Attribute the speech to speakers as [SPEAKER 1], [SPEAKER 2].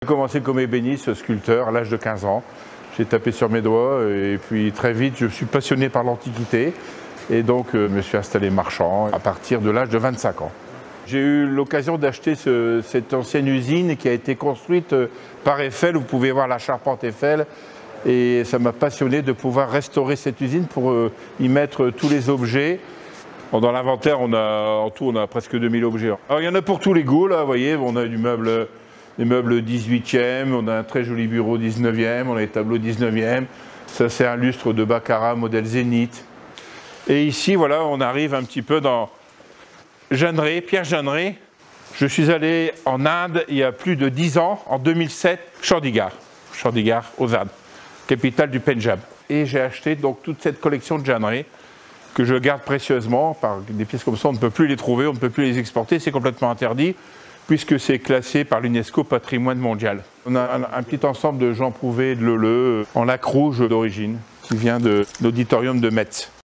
[SPEAKER 1] J'ai commencé comme ébéniste, sculpteur à l'âge de 15 ans. J'ai tapé sur mes doigts et puis très vite je suis passionné par l'Antiquité et donc je me suis installé marchand à partir de l'âge de 25 ans. J'ai eu l'occasion d'acheter cette ancienne usine qui a été construite par Eiffel. Vous pouvez voir la charpente Eiffel et ça m'a passionné de pouvoir restaurer cette usine pour y mettre tous les objets. Dans l'inventaire, en tout, on a presque 2000 objets. Alors, il y en a pour tous les goûts, là, vous voyez, on a des meubles 18e, on a un très joli bureau 19e, on a des tableaux 19e. Ça, c'est un lustre de Baccarat, modèle Zénith. Et ici, voilà, on arrive un petit peu dans Jeanneret, Pierre Jeanneret. Je suis allé en Inde il y a plus de 10 ans, en 2007, Chandigarh, aux Indes, capitale du Pendjab. Et j'ai acheté donc toute cette collection de Jeanneret, que je garde précieusement. Par des pièces comme ça, on ne peut plus les trouver, on ne peut plus les exporter, c'est complètement interdit, puisque c'est classé par l'UNESCO patrimoine mondial. On a un petit ensemble de Jean Prouvé de Leleu, en laque rouge d'origine, qui vient de l'auditorium de Metz.